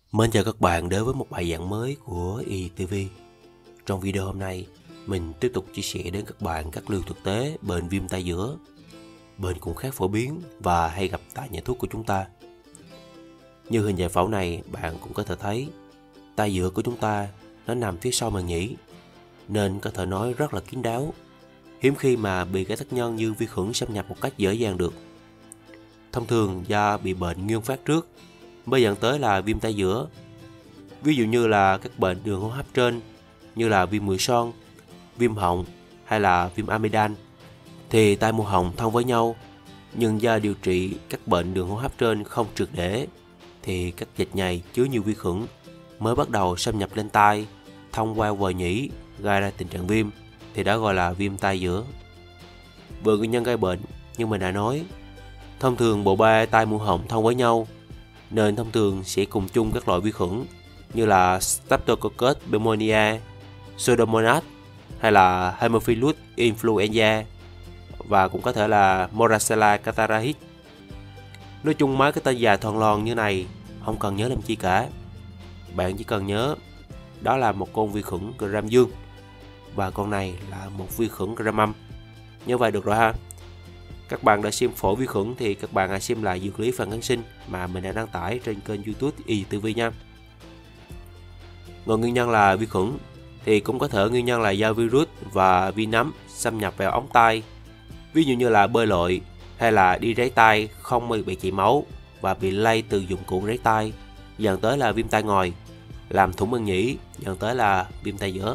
Mến chào các bạn đến với một bài giảng mới của ITV. Trong video hôm nay, mình tiếp tục chia sẻ đến các bạn các lưu thực tế bệnh viêm tay giữa. Bệnh cũng khá phổ biến và hay gặp tại nhà thuốc của chúng ta. Như hình giải phẫu này, bạn cũng có thể thấy tay giữa của chúng ta nó nằm phía sau màng nhĩ, nên có thể nói rất là kín đáo. Hiếm khi mà bị các tác nhân như vi khuẩn xâm nhập một cách dễ dàng được. Thông thường do bị bệnh nguyên phát trước mới dẫn tới là viêm tay giữa. Ví dụ như là các bệnh đường hô hấp trên như là viêm mũi xoang, viêm họng hay là viêm amidan thì tai mũi họng thông với nhau, nhưng do điều trị các bệnh đường hô hấp trên không triệt để thì các dịch nhầy chứa nhiều vi khuẩn mới bắt đầu xâm nhập lên tai thông qua vòi nhĩ, gây ra tình trạng viêm, thì đó gọi là viêm tai giữa. Về nguyên nhân gây bệnh, như mình đã nói, thông thường bộ ba tai mũi họng thông với nhau nên thông thường sẽ cùng chung các loại vi khuẩn như là Streptococcus pneumoniae, Pseudomonas hay là Haemophilus influenza và cũng có thể là Moracella catarrhis. Nói chung mấy cái tên dài thòn lòn như này không cần nhớ làm chi cả. Bạn chỉ cần nhớ đó là một con vi khuẩn gram dương và con này là một vi khuẩn gram âm. Như vậy được rồi ha. Các bạn đã xem phổi vi khuẩn thì các bạn hãy xem lại dược lý phản kháng sinh mà mình đã đăng tải trên kênh YouTube ITV nha. Ngoài nguyên nhân là vi khuẩn thì cũng có thể nguyên nhân là do virus và vi nấm xâm nhập vào ống tai. Ví dụ như là bơi lội hay là đi ráy tai không bị chảy máu và bị lây từ dụng cụ ráy tai, dẫn tới là viêm tai ngòi, làm thủng màng nhĩ, dẫn tới là viêm tai giữa.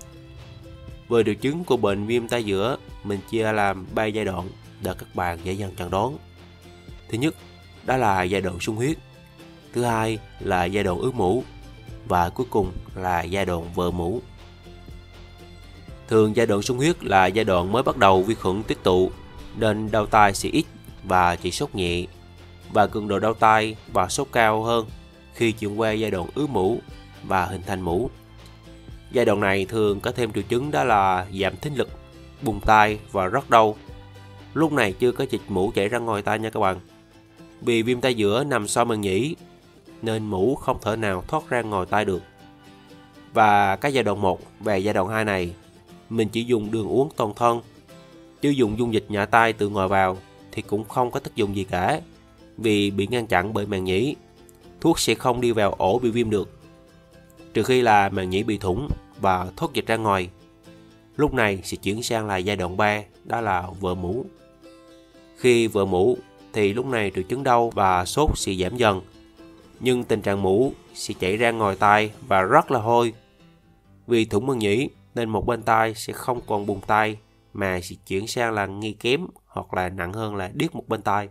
Về triệu chứng của bệnh viêm tai giữa, mình chia làm 3 giai đoạn để các bạn dễ dàng chẩn đoán. Thứ nhất, đó là giai đoạn sung huyết. Thứ hai là giai đoạn ứ mũ. Và cuối cùng là giai đoạn vỡ mũ. Thường giai đoạn sung huyết là giai đoạn mới bắt đầu vi khuẩn tích tụ, nên đau tai sẽ ít và chỉ sốt nhẹ, và cường độ đau tai và sốt cao hơn khi chuyển qua giai đoạn ứ mũ và hình thành mũ. Giai đoạn này thường có thêm triệu chứng đó là giảm thính lực, bùng tai và rất đau. Lúc này chưa có dịch mũ chảy ra ngoài tai nha các bạn. Vì viêm tai giữa nằm sau màng nhĩ nên mũ không thể nào thoát ra ngoài tai được. Và các giai đoạn 1 và giai đoạn 2 này mình chỉ dùng đường uống toàn thân, chứ dùng dung dịch nhả tai từ ngoài vào thì cũng không có tác dụng gì cả, vì bị ngăn chặn bởi màng nhĩ. Thuốc sẽ không đi vào ổ bị viêm được, trừ khi là màng nhĩ bị thủng và thoát dịch ra ngoài. Lúc này sẽ chuyển sang là giai đoạn 3, đó là vỡ mũ. Khi vỡ mũ thì lúc này triệu chứng đau và sốt sẽ giảm dần, nhưng tình trạng mũ sẽ chảy ra ngoài tai và rất là hôi. Vì thủng màng nhĩ nên một bên tai sẽ không còn bùng tai mà sẽ chuyển sang là nghe kém, hoặc là nặng hơn là điếc một bên tai.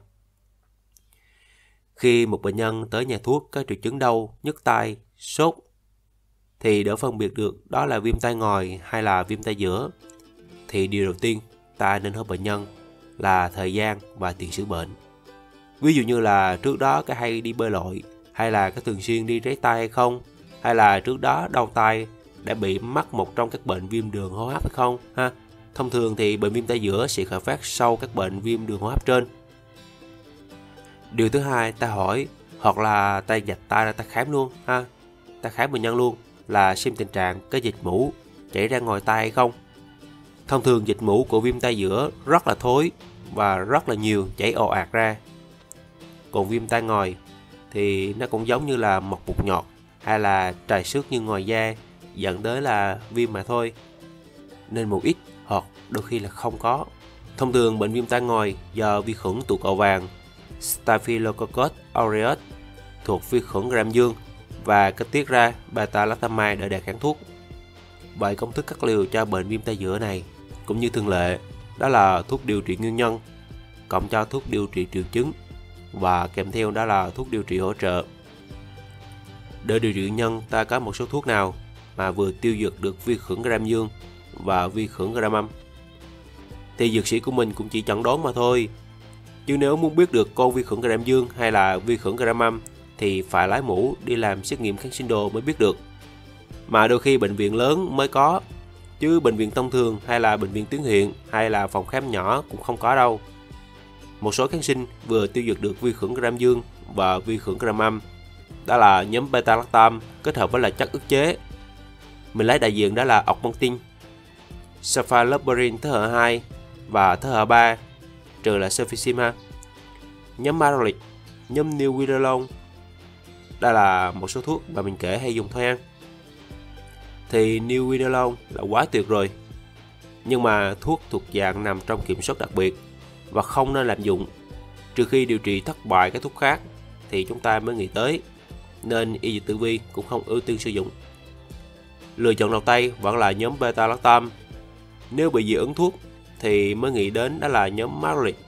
Khi một bệnh nhân tới nhà thuốc có triệu chứng đau, nhức tai, sốt thì để phân biệt được đó là viêm tai ngòi hay là viêm tai giữa thì điều đầu tiên ta nên hỏi bệnh nhân là thời gian và tiền sử bệnh. Ví dụ như là trước đó có hay đi bơi lội, hay là có thường xuyên đi ráy tai hay không, hay là trước đó đau tai đã bị mắc một trong các bệnh viêm đường hô hấp hay không ha. Thông thường thì bệnh viêm tai giữa sẽ khởi phát sau các bệnh viêm đường hô hấp trên. Điều thứ hai ta hỏi, hoặc là ta dạch tai ra ta khám luôn ha, ta khám bệnh nhân luôn là xem tình trạng có dịch mũ chảy ra ngoài tai hay không. Thông thường dịch mũ của viêm tai giữa rất là thối và rất là nhiều, chảy ồ ạt ra. Còn viêm tai ngòi thì nó cũng giống như là một bụt nhọt hay là trầy xước như ngoài da, dẫn tới là viêm mà thôi, nên một ít hoặc đôi khi là không có. Thông thường bệnh viêm tai ngòi do vi khuẩn tụ cầu vàng Staphylococcus aureus thuộc vi khuẩn gram dương và có tiết ra beta-lactamase để đạt kháng thuốc. Vậy công thức cắt liều cho bệnh viêm tai giữa này cũng như thường lệ, đó là thuốc điều trị nguyên nhân cộng cho thuốc điều trị triệu chứng và kèm theo đó là thuốc điều trị hỗ trợ. Để điều trị nguyên nhân, ta có một số thuốc nào mà vừa tiêu diệt được vi khuẩn gram dương và vi khuẩn gram âm thì dược sĩ của mình cũng chỉ chẩn đoán mà thôi. Chứ nếu muốn biết được con vi khuẩn gram dương hay là vi khuẩn gram âm thì phải lái mũ đi làm xét nghiệm kháng sinh đồ mới biết được. Mà đôi khi bệnh viện lớn mới có, chứ bệnh viện thông thường hay là bệnh viện tuyến huyện hay là phòng khám nhỏ cũng không có đâu. Một số kháng sinh vừa tiêu diệt được vi khuẩn gram dương và vi khuẩn gram âm đó là nhóm beta-lactam kết hợp với là chất ức chế. Mình lấy đại diện đó là augmentin, cefalosporin thế hệ 2 và thế hệ 3, trừ là cefixime ha. Nhóm Marolic, nhóm Neowinolone, đây là một số thuốc mà mình kể hay dùng thôi ha. Thì Neowinolone là quá tuyệt rồi, nhưng mà thuốc thuộc dạng nằm trong kiểm soát đặc biệt và không nên lạm dụng, trừ khi điều trị thất bại các thuốc khác thì chúng ta mới nghĩ tới, nên Y Dược Tử Vi cũng không ưu tiên sử dụng. Lựa chọn đầu tay vẫn là nhóm beta-lactam. Nếu bị dị ứng thuốc thì mới nghĩ đến đó là nhóm Marolic.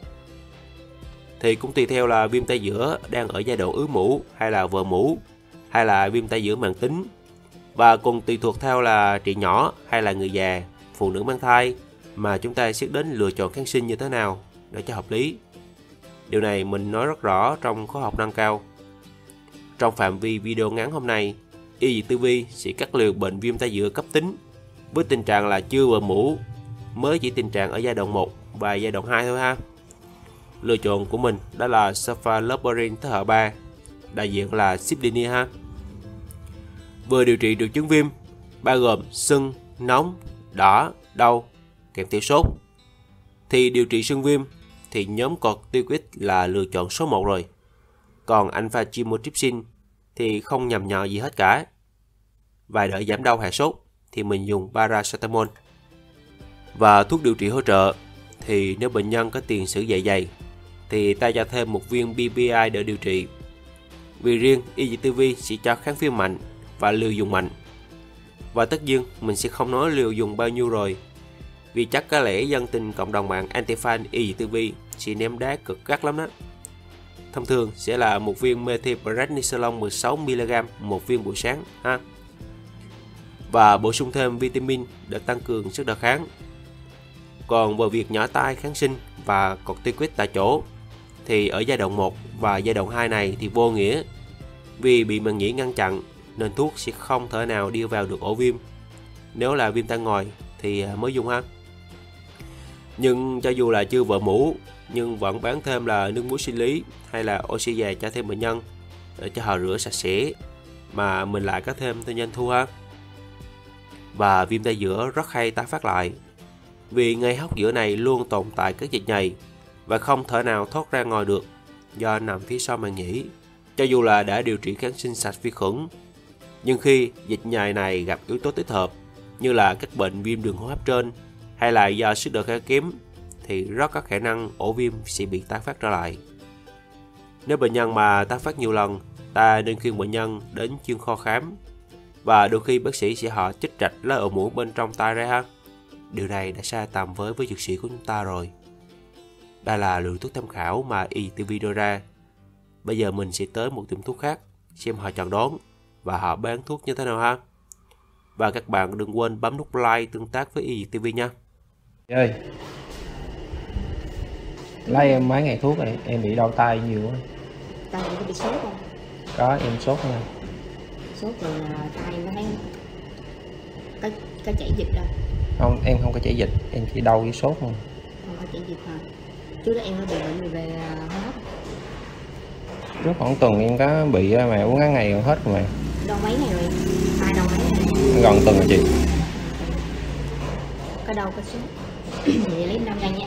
Thì cũng tùy theo là viêm tay giữa đang ở giai đoạn ứ mũ hay là vỡ mũ hay là viêm tay giữa mãn tính, và còn tùy thuộc theo là trị nhỏ hay là người già, phụ nữ mang thai mà chúng ta xét đến lựa chọn kháng sinh như thế nào để cho hợp lý. Điều này mình nói rất rõ trong khóa học nâng cao. Trong phạm vi video ngắn hôm nay, Y Dược Tử Vi sẽ cắt liều bệnh viêm tay giữa cấp tính với tình trạng là chưa vỡ mũ, mới chỉ tình trạng ở giai đoạn 1 và giai đoạn 2 thôi ha. Lựa chọn của mình đó là cefalosporin thế hệ 3, đại diện là Cipdini ha. Vừa điều trị triệu chứng viêm bao gồm sưng, nóng, đỏ, đau kèm theo sốt. Thì điều trị sưng viêm thì nhóm corticoid là lựa chọn số 1 rồi. Còn alpha chymotrypsin thì không nhầm nhò gì hết cả. Và đỡ giảm đau hạ sốt thì mình dùng paracetamol. Và thuốc điều trị hỗ trợ thì nếu bệnh nhân có tiền sử dạ dày thì ta cho thêm một viên PPI để điều trị. Vì riêng Y Dược Tử Vi sẽ cho kháng viêm mạnh và liều dùng mạnh. Và tất nhiên mình sẽ không nói liều dùng bao nhiêu rồi, vì chắc có lẽ dân tình cộng đồng mạng anti-fan Y Dược Tử Vi sẽ ném đá cực gắt lắm đó. Thông thường sẽ là một viên methylprednisolone 16mg một viên buổi sáng ha. Và bổ sung thêm vitamin để tăng cường sức đề kháng. Còn về việc nhỏ tay kháng sinh và corticoid tại chỗ thì ở giai đoạn 1 và giai đoạn 2 này thì vô nghĩa, vì bị màng nhĩ ngăn chặn nên thuốc sẽ không thể nào đi vào được ổ viêm. Nếu là viêm tai ngòi thì mới dùng ha. Nhưng cho dù là chưa vỡ mũ nhưng vẫn bán thêm là nước muối sinh lý hay là oxy già cho thêm bệnh nhân để cho họ rửa sạch sẽ, mà mình lại có thêm theo doanh thu ha. Và viêm tay giữa rất hay tái phát lại, vì ngay hốc giữa này luôn tồn tại các dịch nhầy và không thể nào thoát ra ngoài được do nằm phía sau màng nhĩ. Cho dù là đã điều trị kháng sinh sạch vi khuẩn, nhưng khi dịch nhầy này gặp yếu tố tích hợp như là các bệnh viêm đường hô hấp trên hay là do sức đề kháng kém thì rất có khả năng ổ viêm sẽ bị tái phát trở lại. Nếu bệnh nhân mà tái phát nhiều lần, ta nên khuyên bệnh nhân đến chuyên khoa khám, và đôi khi bác sĩ sẽ họ chích rạch lá ổ mũ bên trong tay ra ha. Điều này đã sai tầm với dược sĩ của chúng ta rồi. Đây là lượng thuốc tham khảo mà Y Dược Tử Vi đưa ra. Bây giờ mình sẽ tới một tiệm thuốc khác xem họ chọn đón và họ bán thuốc như thế nào ha. Và các bạn đừng quên bấm nút like tương tác với Y Dược Tử Vi nha. Ơi, lấy em mấy ngày thuốc rồi, em bị đau tay nhiều quá. Tay có bị sốt không? Có, em sốt nha. Sốt rồi tay nó thấy có chảy dịch đâu? Không, em không có chảy dịch, em chỉ đau với sốt thôi. Không có chảy dịch hả? Trước đó em có bị bệnh gì về hô hấp? Trước khoảng tuần em có bị mà uống ngắn ngày rồi hết rồi mà. Đau mấy ngày rồi? Tay đau mấy ngày? Gần tuần rồi chị. Có đau có sốt. Vậy lấy 5 ngày nha.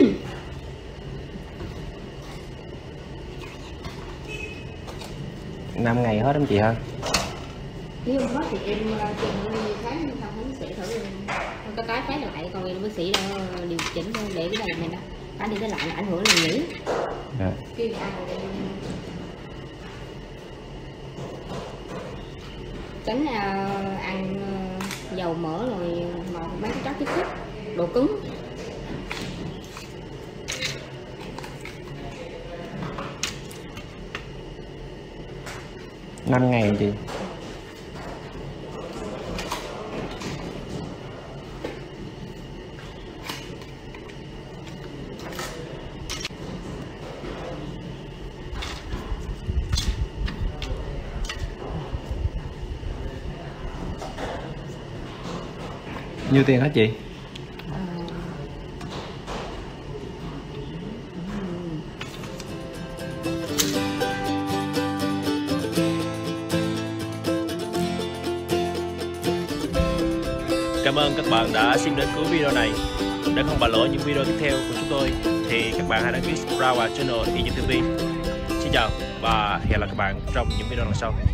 Năm ngày hết lắm chị ha. Nếu không hết thì em tìm đi khám không bác sĩ thử không có cái lại, còn em bác sĩ đâu điều chỉnh thôi để cái này này nè, cái đi cái lại là ảnh hưởng đến nhĩ. Dạ. Khi mà ăn tránh ăn dầu mỡ rồi mà mấy cái chất kích thích độ cứng. Năm ngày chị. Nhiêu tiền hả chị? Cảm ơn các bạn đã xem đến cuối video này. Để không bỏ lỡ những video tiếp theo của chúng tôi thì các bạn hãy đăng ký subscribe vào channel Y Nhân TV. Xin chào và hẹn gặp lại các bạn trong những video lần sau.